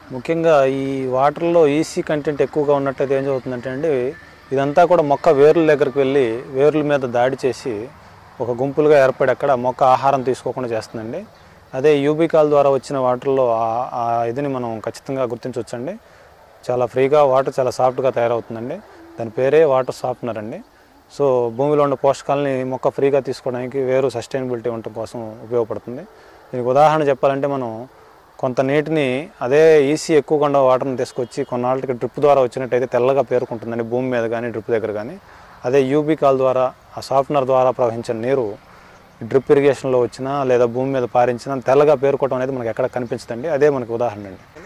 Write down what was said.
ముఖ్యంగా ఈ వాటర్లో ఈసీ కంటెంట్ ఎక్కువగా ఉన్నట్టయితే ఏం జరుగుతుందంటే అండి, ఇదంతా కూడా మొక్క వేర్ల దగ్గరికి వెళ్ళి వేర్ల మీద దాడి చేసి ఒక గుంపులుగా ఏర్పడి అక్కడ మొక్క ఆహారం తీసుకోకుండా చేస్తుందండి. అదే యూబీ కాల్ ద్వారా వచ్చిన వాటర్లో ఆ ఇదిని మనం ఖచ్చితంగా గుర్తించవచ్చండి. చాలా ఫ్రీగా వాటర్ చాలా సాఫ్ట్గా తయారవుతుందండి. దాని పేరే వాటర్ సాఫ్ట్నర్ అండి. సో భూమిలో ఉన్న పోషకాలని మొక్క ఫ్రీగా తీసుకోవడానికి వేరు సస్టైనబిలిటీ ఉండటం కోసం ఉపయోగపడుతుంది. దీనికి ఉదాహరణ చెప్పాలంటే మనం కొంత నీటిని అదే ఈసీ ఎక్కువగా ఉన్న వాటర్ని తీసుకొచ్చి కొన్నాళ్ళకి డ్రిప్ ద్వారా వచ్చినట్టయితే తెల్లగా పేరుకుంటుందండి భూమి మీద కానీ డ్రిప్ దగ్గర కానీ. అదే యూబీ కాల్ ద్వారా ఆ సాఫ్ట్నర్ ద్వారా ప్రవహించిన నీరు డ్రిప్ ఇరిగేషన్లో వచ్చినా లేదా భూమి మీద పారించినా తెల్లగా పేరుకోవడం అనేది మనకి ఎక్కడ కనిపించదండి. అదే మనకు ఉదాహరణ అండి.